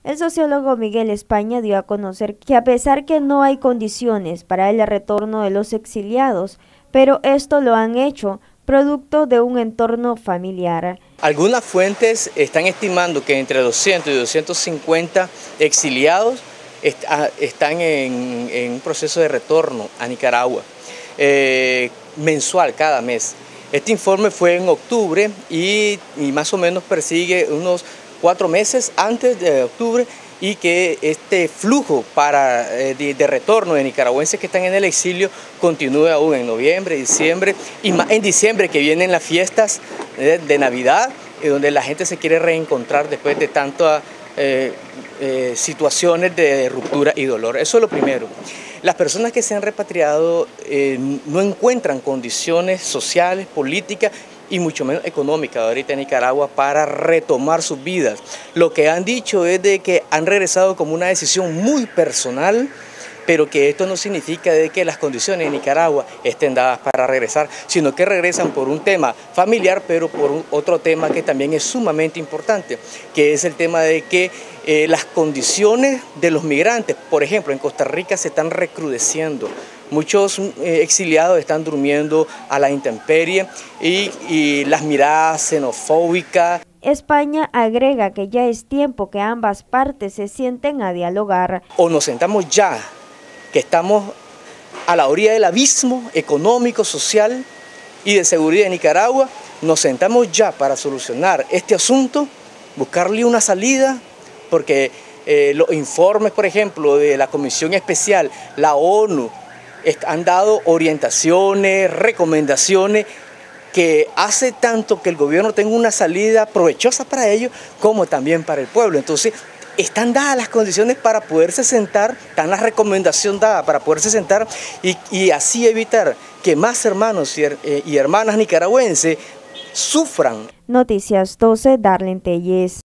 El sociólogo Miguel España dio a conocer que a pesar que no hay condiciones para el retorno de los exiliados, pero esto lo han hecho producto de un entorno familiar. Algunas fuentes están estimando que entre 200 y 250 exiliados están en un proceso de retorno a Nicaragua, mensual, cada mes. Este informe fue en octubre y más o menos persigue unos 4 meses antes de octubre, y que este flujo de retorno de nicaragüenses que están en el exilio continúe aún en noviembre, diciembre y más en diciembre, que vienen las fiestas de Navidad, donde la gente se quiere reencontrar después de tantas situaciones de ruptura y dolor. Eso es lo primero. Las personas que se han repatriado no encuentran condiciones sociales, políticas y mucho menos económicas ahorita en Nicaragua para retomar sus vidas. Lo que han dicho es de que han regresado como una decisión muy personal, pero que esto no significa de que las condiciones en Nicaragua estén dadas para regresar, sino que regresan por un tema familiar, pero por otro tema que también es sumamente importante, que es el tema de que las condiciones de los migrantes, por ejemplo, en Costa Rica se están recrudeciendo. Muchos exiliados están durmiendo a la intemperie y las miradas xenofóbicas. España agrega que ya es tiempo que ambas partes se sienten a dialogar. O nos sentamos ya, que estamos a la orilla del abismo económico, social y de seguridad de Nicaragua, nos sentamos ya para solucionar este asunto, buscarle una salida, porque los informes, por ejemplo, de la Comisión Especial, la ONU, han dado orientaciones, recomendaciones que hace tanto que el gobierno tenga una salida provechosa para ellos como también para el pueblo. Entonces, están dadas las condiciones para poderse sentar, están las recomendaciones dadas para poderse sentar y así evitar que más hermanos y hermanas nicaragüenses sufran. Noticias 12, Darlene Telles.